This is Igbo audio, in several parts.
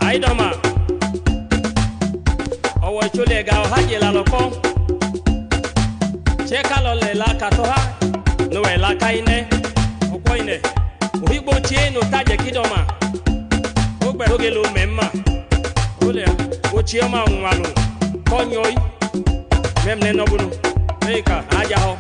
Aidoma owo chule ga haje la loko cheka lo le la katoha no we la kaine okoine ohigbo tie no taje kidoma ogbe oge lo memma ole o chioma nwalu konyoi memne no bunu eka aja ho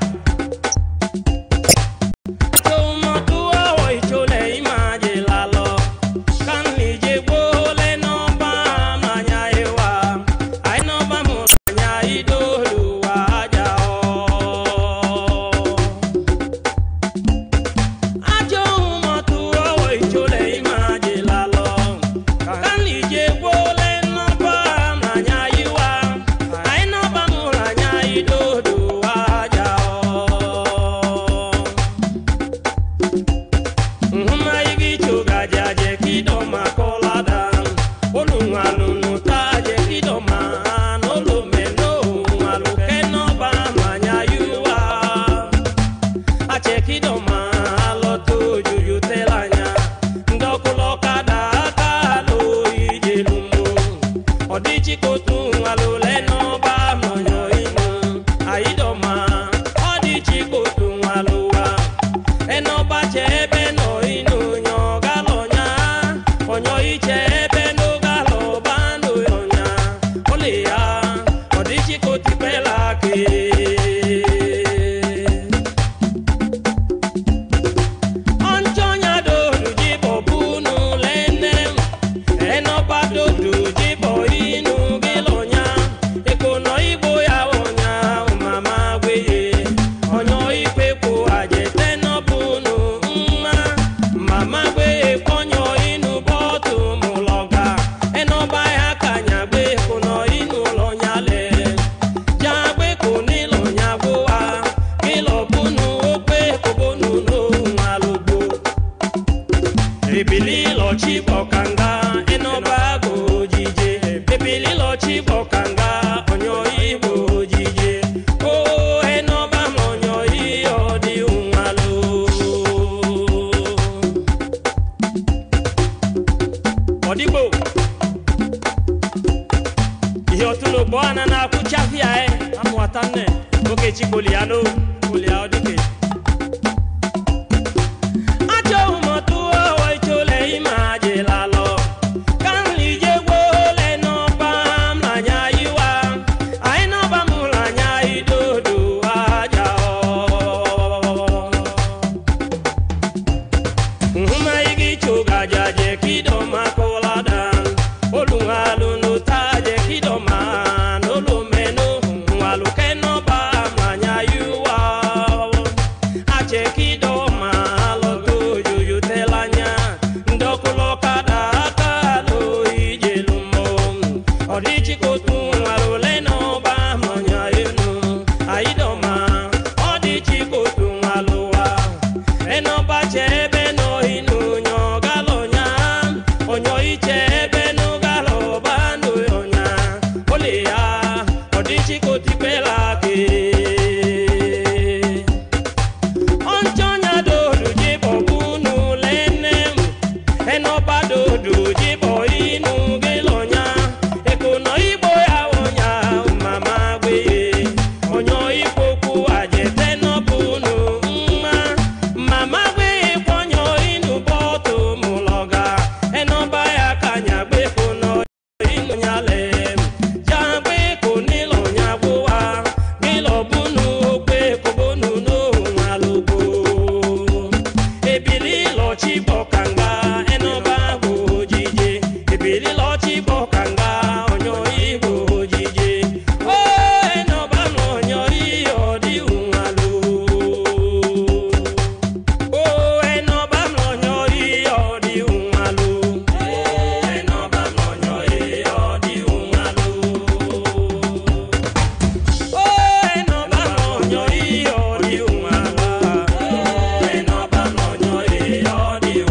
Audio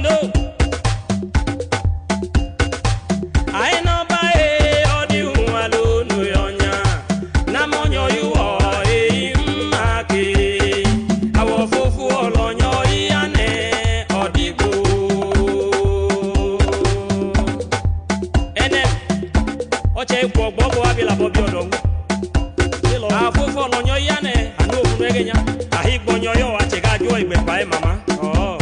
know. I know by all the alone, no yonya. Namonyo you are maki. Our fufu on your iane or the go. Oche kwa bobo abila bobi odong. Our fufu on your iane. I know Regenya. I hit on your achega joy with my mama. Oh.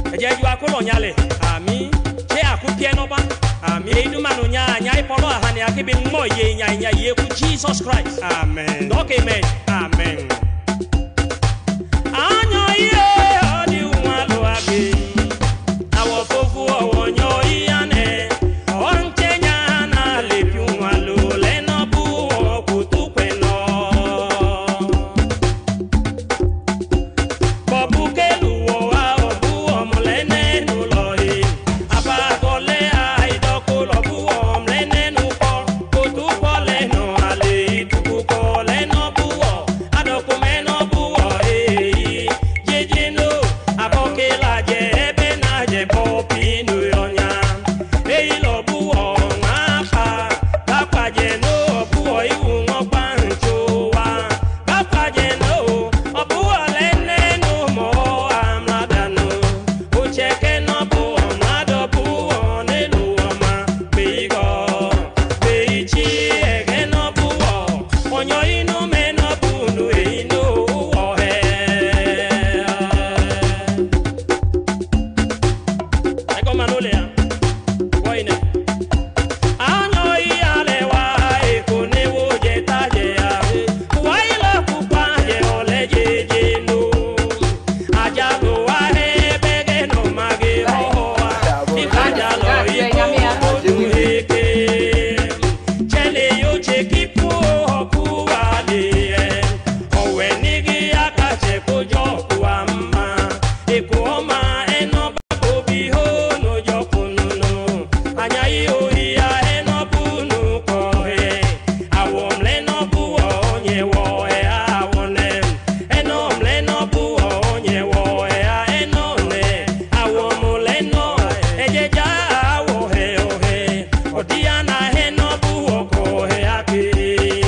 Ami, che akupie no ba. Ami, idu manunya, nyai polo ahane ke be mo ye nya ye ku Jesus Christ. Amen. Okay, amen. Amen. Anyo ye odi unwalu age. Awo fofu owonyo iyane. Ontenya na lepi unwalu leno bu okutu kweno. Bobukelu wo wa obu omlene nulohi. Abagole aidoko lobu omlene nuko. Kutu pole no ale tukuko leno buo. Adoko meno buo jejino. Aboke la je ebe na je popi nu yonya. Lo buo ngapa. Kapa je no buo iwu ngokpa nchowa. Kapa je no obuo lene no mo amladanu. Ucheke no buo nado buo nelu oma. Beigo beichi ege no buo. Onyo inu meno bunu inu ohe. Ego manolea. Waine. Anyo iale wa ekone wo je taje ya. Waila kupa je ole je no. Ajalo wa bege no mage oa. Ikajalo iku heke. Chele yo chekipu okuwa de. Owe nigi akache kojo kuama. Ekuoma eno bakobi ho no jokununo. Anyai oia eno bunu kohe. Awomle no buo nye wo e awonem. Enomle no buo nye wo e a enone. Awomule no ejeja awo he ohe. Odiana he no buo kohe ake.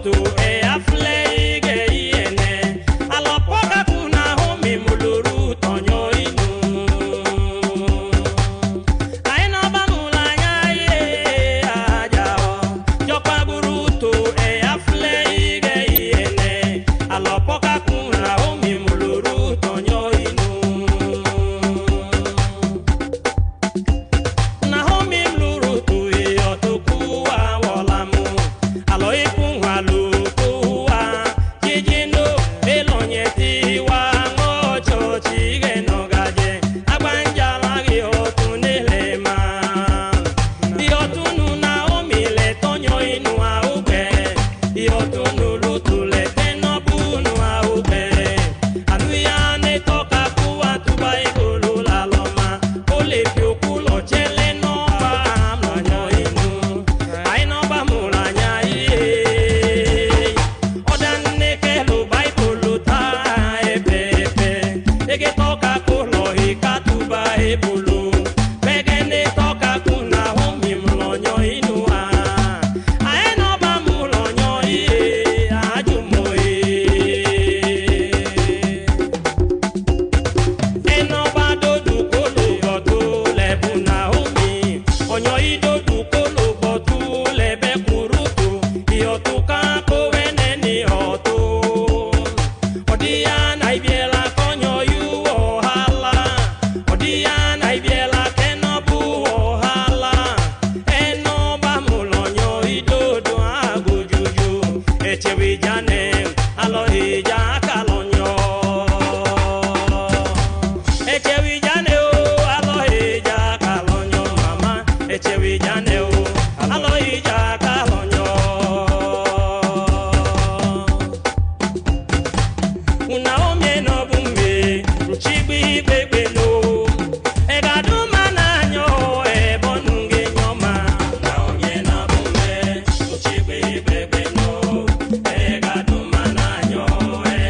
Egaduma na nyo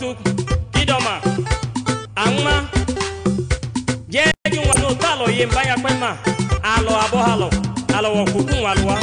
kutu kidoma anma je ju wa no talo ye mbaya kwema alo abohalo alo wo kuku walwa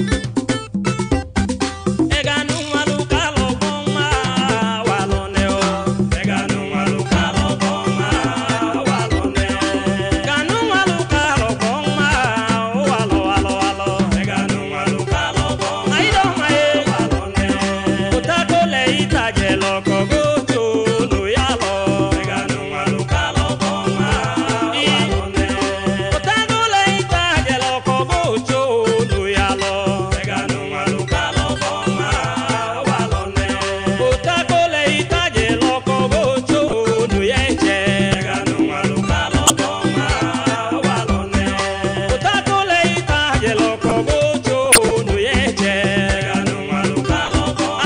eganu walu kalo goma walone o eganu walu kalo goma walone ganu walu kalo goma walo walo walo eganu walu kalo goma aido mae walone utako le itaje loko goto no yalo eganu walu kalo goma walone utako le itaje loko goto no yalo eganu walu kalo goma walone utako le itaje loko goto no yeje eganu walu kalo goma walone utako le itaje loko goto no yeje eganu walu kalo goma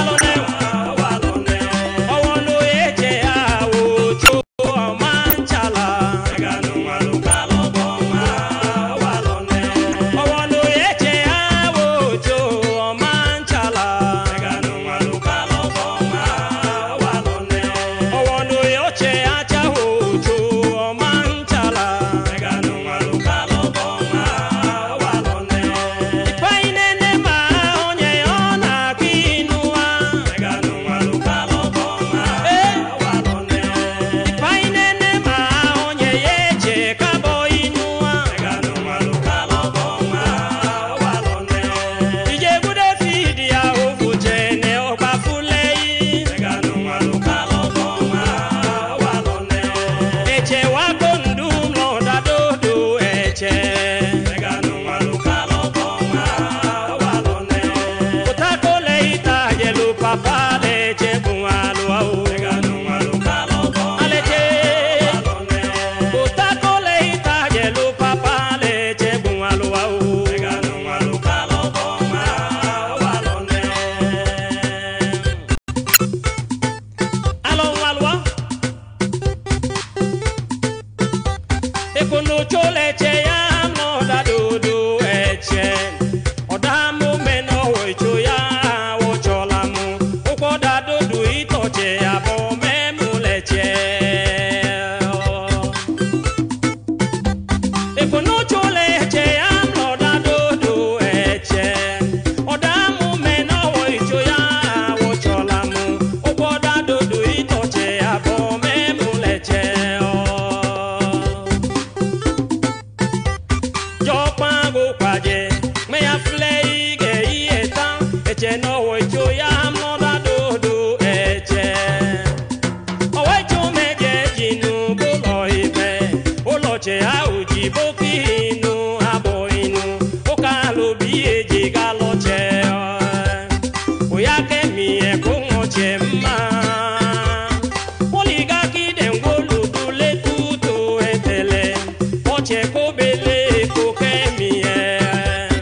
walone owono yeje awo cho manchala eganu walu kalo goma walone owono yeje awo cho manchala eganu walu kalo goma walone owono yoche acha ho cho manchala eganu walu kalo goma walone ipainene ma onye ona kinua eganu walu kalo goma walone ipainene ma onye yeje kabo inua eganu walu kalo goma walone ije gude fidi ya ovujene obafulei eganu walu kalo goma walone eche wako ndum loda dodo eche eganu walu kalo goma walone utako le itaje lu papa leche bunwalu au eganu walu kalo goma aleche walone utako le itaje lu papa leche bunwalu au eganu walu kalo goma walone alo walwa ekono chole che ya no da dodo eche odamu meno ocho ya wo cholamu ukwo da dodo itoche abo memu leche ekono chole che ya no da dodo eche odamu meno ocho ya wo cholamu ukwo da dodo itoche abo memu leche Jopango kwaje me ya flei ge ieta eche no wo cho ya mo da dodo eche o wa cho me je jinu bo lo ibe o lo che a uji bo kinu abo inu o ka lo bi eje ga lo che o ya ke mi e ko mo che ma oliga ki den go lu du le tuto etele o che ko bele ko ke mi e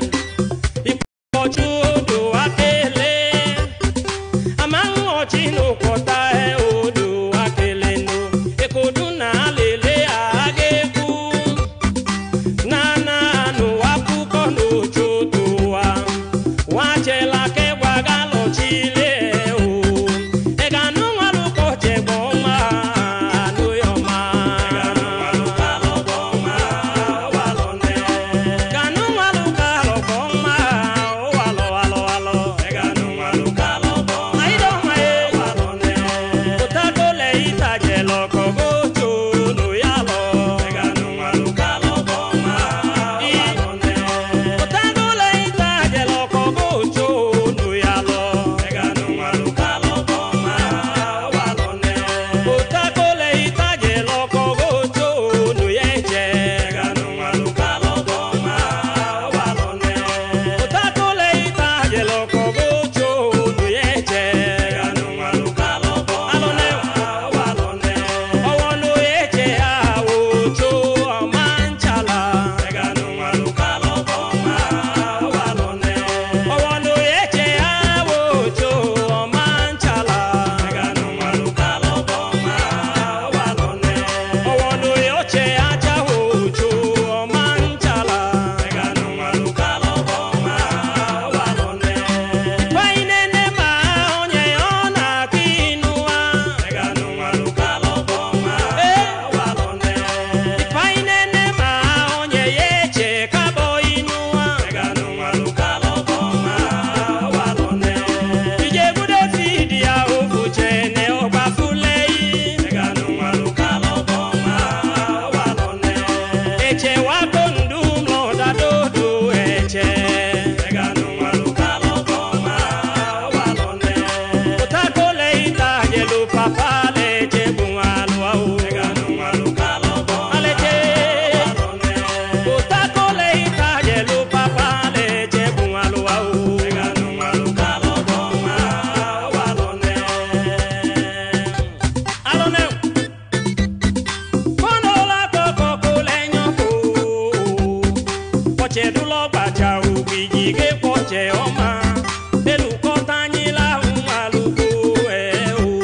ọchẹ dúlọ gbàjà ògbìjì ké pọ̀jẹ̀ ọmọ elùkọ́ tányí láhùn àlùkò ẹ̀ o.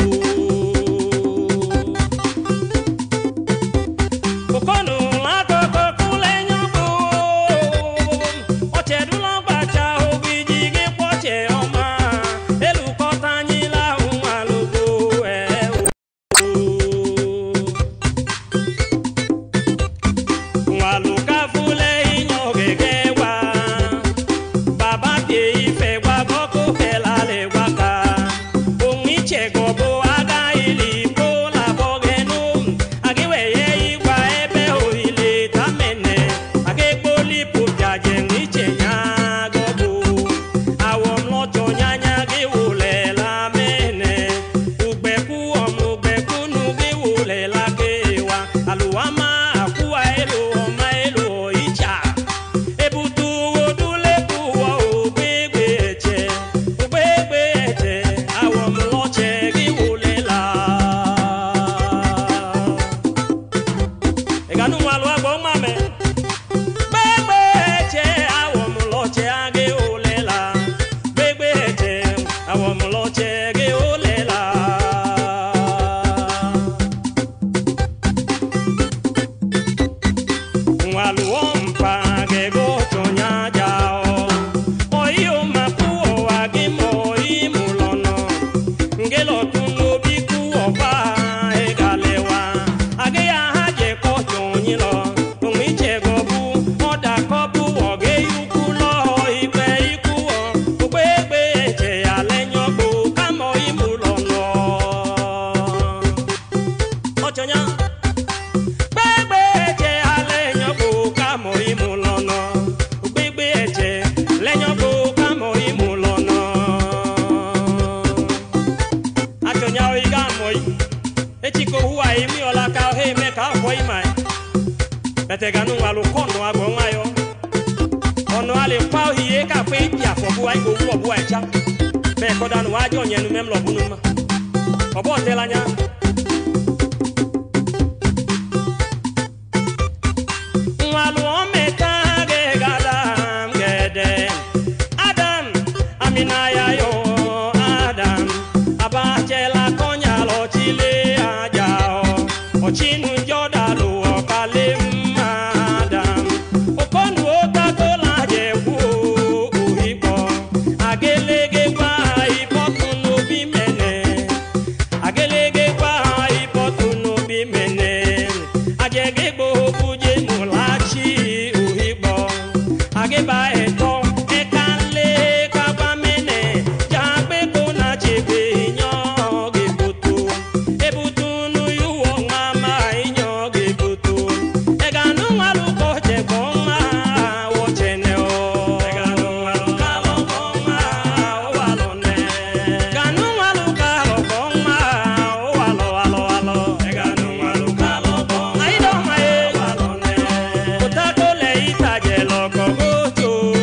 Òkọ́nù lákòókò kúlẹ̀ yánbó ọchẹ dúlọ gbàjà ògbìjì ké pọ̀jẹ̀ ọmọ elùkọ́ tányí láhùn àlùkò ẹ̀ o. Àlùkà fúlẹ̀ iyàn gẹ́gẹ́ wá bàbá dé ìfẹ́ wá kọ́kọ́ kẹlà lè wá ká òun ìjẹ̀gọ̀ bó aga ìlì bó làbọ̀ gẹ̀nú àgẹ́wẹ̀yẹ ìwà ẹbẹ̀ òrìlè támẹ̀nẹ̀ àgẹ́gbólì pòjàjẹ̀ níjẹ̀yà gọ́bù àwọn ọmọlọ́jọ́ nyanya gẹ́wòlẹ̀ lámẹ̀nẹ̀ ògbẹ̀kú ọmọ ògbẹ̀kú nu gẹ́wòlẹ̀ lágẹ́wà àlùwàmà àkúwà èlò ọmọ èlò ìjà ebutu odúlẹ̀kù wọ ògbégbé ẹ̀jẹ̀ àwọn ọmọlọ́jẹ̀ gẹ́wòlẹ̀ là. Ẹ̀gánú wọn lọ àgbọ̀ mọ́mẹ́ gbégbé ẹ̀jẹ̀ àwọn ọmọlọ́jẹ̀ gẹ́wòlẹ̀ là gbégbé ẹ̀jẹ̀ àwọn ọmọlọ́jẹ̀ gẹ́wòlẹ̀ là. Waluompa gego chonya jao oyo mapuo agimo imulono ngelo tuno biku oba egalewa ageya haje ko chonyilo tumiche gobu oda kobu oge yukulo ipe ikuo ugbegbe eche alenyo bu kamo imulono ochonya gbégbé ẹ̀jẹ̀ alẹ́yànbó kámọ̀ ìmú lọ́nà gbégbé ẹ̀jẹ̀ lẹ́yànbó kámọ̀ ìmú lọ́nà. Àjọyà ìgá àmọ́ yìí etí kò hùwà èmi ọ̀la ká ọ̀hẹ́ mẹ́ka ọ̀pọ̀ ìmọ̀ ẹ̀ bẹ̀tẹ̀gánú alùkọ́nù agbọ̀n ayọ̀ ọ̀nà alẹ́ pa òhìyé ká pé ìdí àfọ̀bù wa ìgbò wúwọ̀ bú wa ẹ̀já bẹ́ẹ̀ kọ́ dánù wájú ọ̀yẹ́nu mẹ́mlọ̀ búnú mọ́ ọ̀bọ̀ ọ̀tẹ́lányá. Aminaya yo Adam abachela konya lo chile ajao ochinu joda lo okale Adam okonu otakola jebu ohipo agelege kwa ipotunu bimene agelege kwa ipotunu bimene ajegebo buje mulachi ohipo ageba eto Go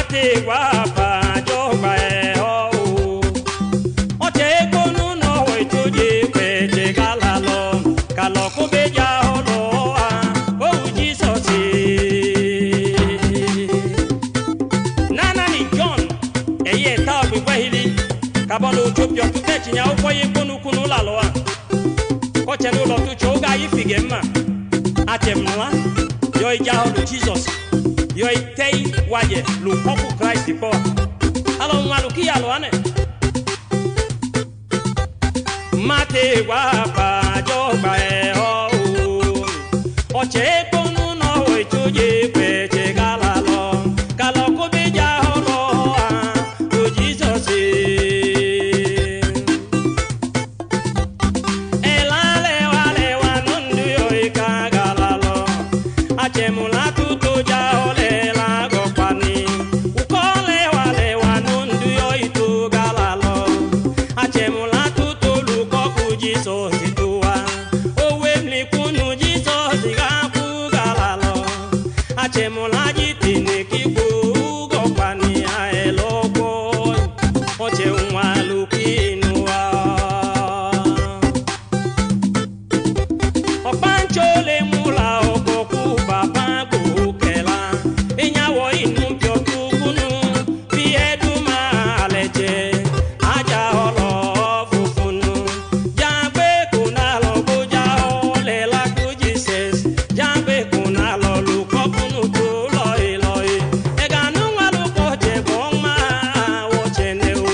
mate guapa joba o o te konu no we toje pe te galalo kalo ko beja olo o Jesus nana ni John eye ta bi kwahili kabolo jopio tutechi nya ukwo ye konu kunu lalo a o che no lo tu choga ifige ma atemwa yo ija olo Jesus yo itei waje lu popu Christ po alo maluki alo ane mate guapa joba o o che konu no we tuje pe che galalo kalo ko beja olo o Jesus elale wale wanundu yo ikagalalo achemula tuto ja ole la gopani ukole wale wanundu yo itu galalo achemula tuto luko ku Jesus tuwa owe mlikunu Jesus gapu galalo achemula jitini kiku gopani aeloko oche unwalukinua opanchole mula okoku baba kukela inyawo inu piotukunu bieduma aleje aja olo fufunu jambe kunalo buja ole la ku Jesus jambe kunalo lukokunu tu loi loi eganu waluko je boma wo chene o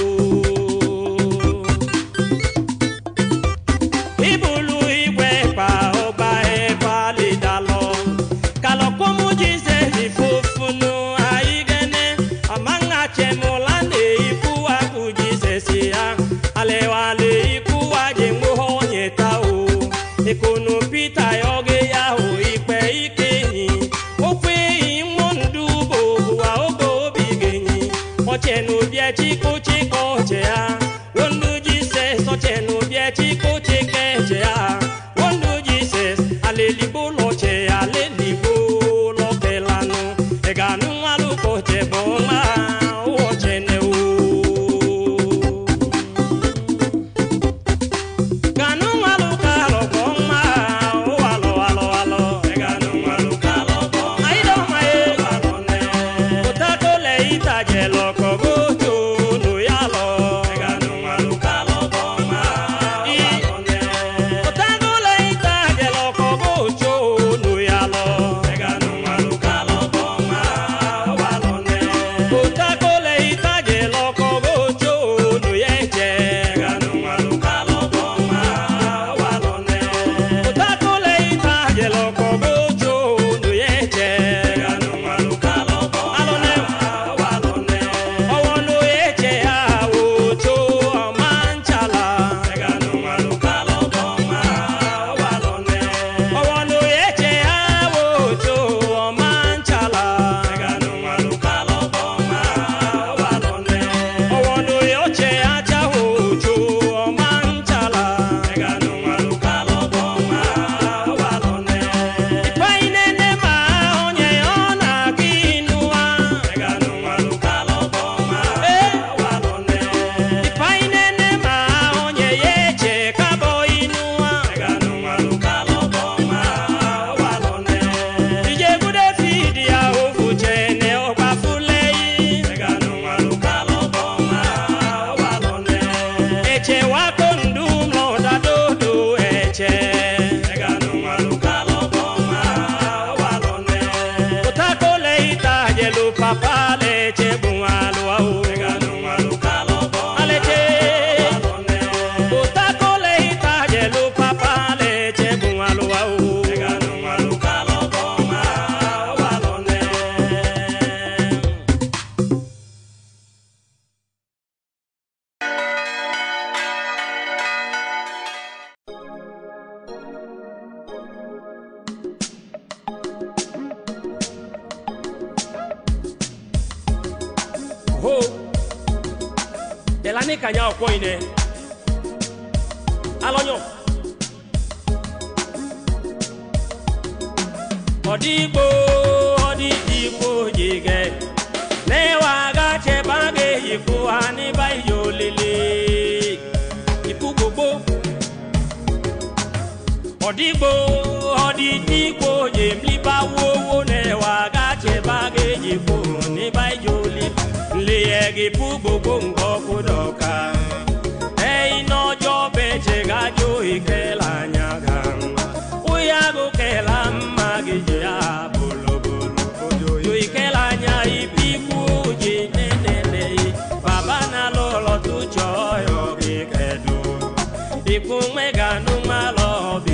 ibulu igwe pa oba e palidalo kalo komu Jesus ifufunu aigene amanga chemolande ikuwa ku Jesus ya alewale ikuwa je muhonye tao ikunu pita yoge ya o ipe ikeni okwe imondu bo wa ogo bigenyi ochenu bie chiko chiko chea wondu Jesus ochenu bie chiko chike chea wondu Jesus alelibo lo che alelibo lo pelano eganu aluko che boma o chene o ganu aluka lo boma o alo eganu aluka lo boma aido mae alone utako le itaje lo kogocho no yalo eganu aluka lo boma alone utako le itaje lo kogocho no yalo eganu aluka lo boma alone utako le itaje lo kogocho no yeje eganu aluka lo boma alone utako le itaje lo kogocho no yeje eganu aluka lo boma alone owono yeje awocho manchala eganu aluka lo boma alone owono yeje awocho manchala eganu aluka lo boma alone owono yeje acha wocho manchala eganu aluka lo boma alone ipainene ma onye ona kinua eganu aluka lo boma alone ipainene ma onye yeje kabo inua eganu aluka lo boma alone ije gude fidi ya ofuchene okwafulei eganu aluka lo boma alone eche wako ndum lo dadodo eche eganu aluka lo boma alone utako le itaje lu papa leche bunwalu au eganu aluka lo boma aleche alone utako le itaje lu papa leche bunwalu au eganu aluka lo boma alone ho elani kanya okwo ine alonyo odigbo jige newa Odibo odidiko jemliba wo ne waga chebage jipo ne bayoli liyegi pugo bongo kudoka ei no jobe chega jo ikela nyaga uyago kela magije abolo bolo jo ikela nya ipiku je nene baba na lolo tu choyo bikedo ikumega numalo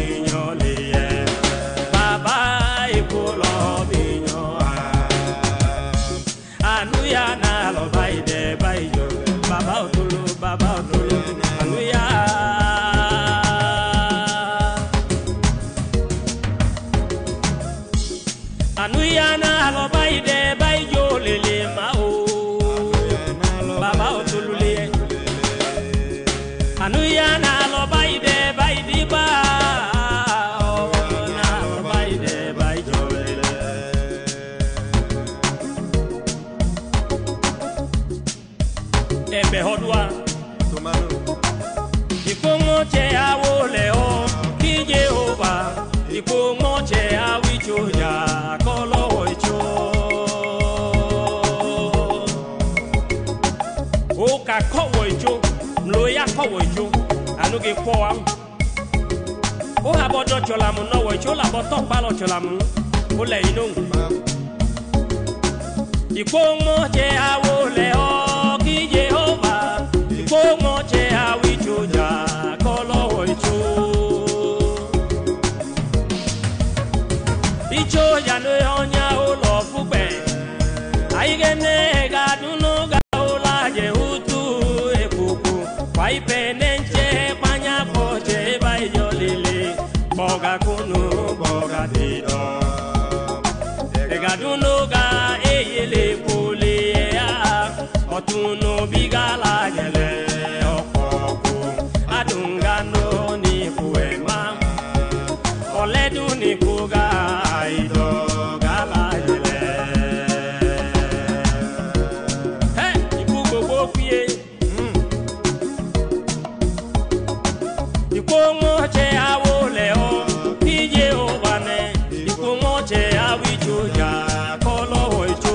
anuge kwa o habodo cholamu no wo chola boto palo cholamu o le inu ikomo che awo le o ki Jehova ikomo che awi choja kolo wo cho icho ya no onya o lo fugbe aigene ga dunu ga o la Jehutu ekuku kwa ipenenche panya koche bayolile boga kunu boga dido ega dunu ga eyele pole ya otuno bigala yele okoko adunga no ni kuema oledu ni kuga ido gala yele hey ibugo bofie ikomo che awo le o ki Jehova ne ikomo che awi choja kolo hoicho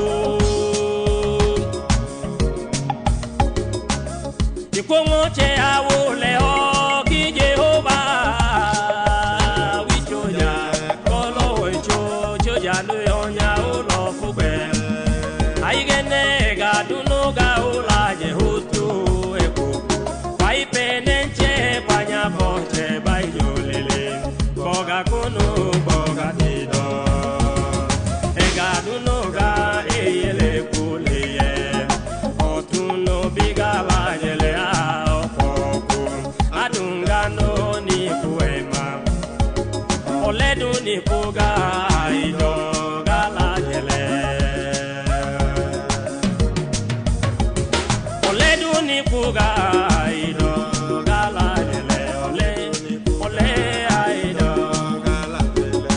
ikomo che awo le o ki Jehova awi choja kolo hoicho choja no onya o lo fugbe aigene ga dunu ga o la Jehutu eko pai penenche panya boche bayolele boga kono boga dido ega dunu ga eyele kuleye otuno bigala yele a okoko adunga no ni kuema oledu ni kuga ido gala yele oledu ni kuga ido gala yele ole aido gala yele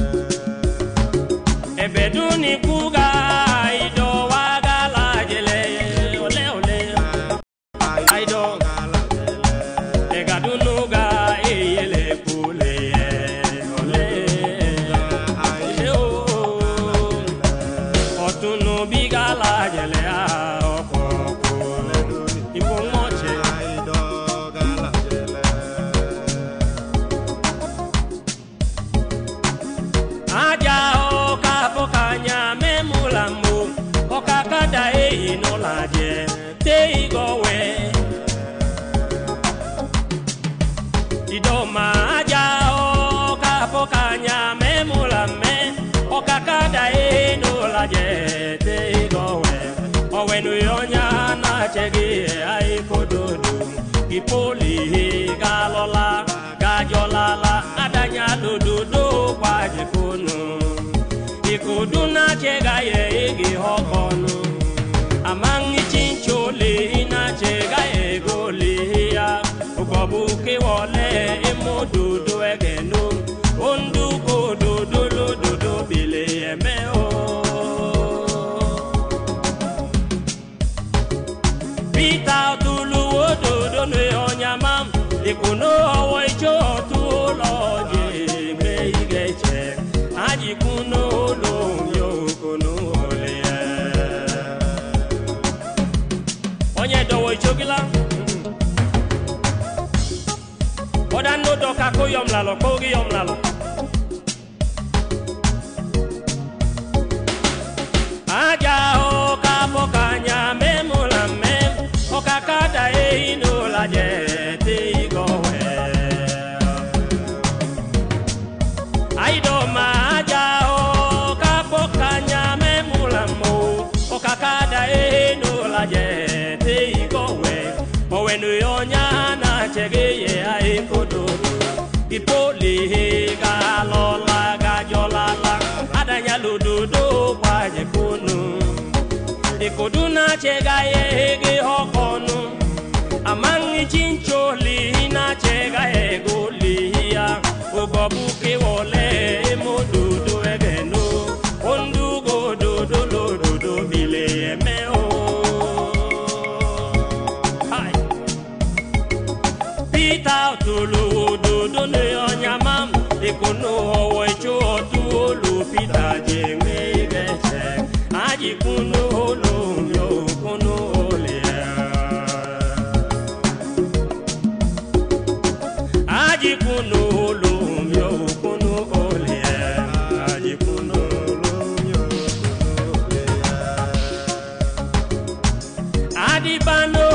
ebedu ni kuga ido wa gala yele ole aido gala yele egadu nuga eyele kule ole aido otunu bigala yele a okoko ipomoche aido gala yele aja o kapokanya memulambo okakada no laje te igowe idoma aja o kapokanya memulame okakada no laje te igowe owenu yonya na chegi ai kododu ipoli galola gajolala adanya dododo kwaje kono ikuduna chega ye igi hokonu amangi chinchole ina chega ye goli ya ukobuke wole emododo egenu ondu kododo lododo bile emeo Pita tulu ododo no onyama onye dowo ichogila oda no doka ko yom lalo ko gi yom lalo aja o ka pokanya memula mem o ka kada e ino la je ti go we ai do ma aja o ka pokanya memula mo o ka kada e ino la je ti go we o we no yonya na chege ye ai kodo ipoli ga lola ga jolala adanya lododo kwa je kunu ikoduna chega ye ge hokonu amangi chincholi na chega e golia ogobuke wole mododo egeno ondugo dodo lododo bile emeo hai pita tulu dodo ne onyamam ikono owo icho otu olu pita jeme gese aji kunu olu yo kunu ole aji kunu olu yo kunu ole aji kunu olu yo kunu ole adi bano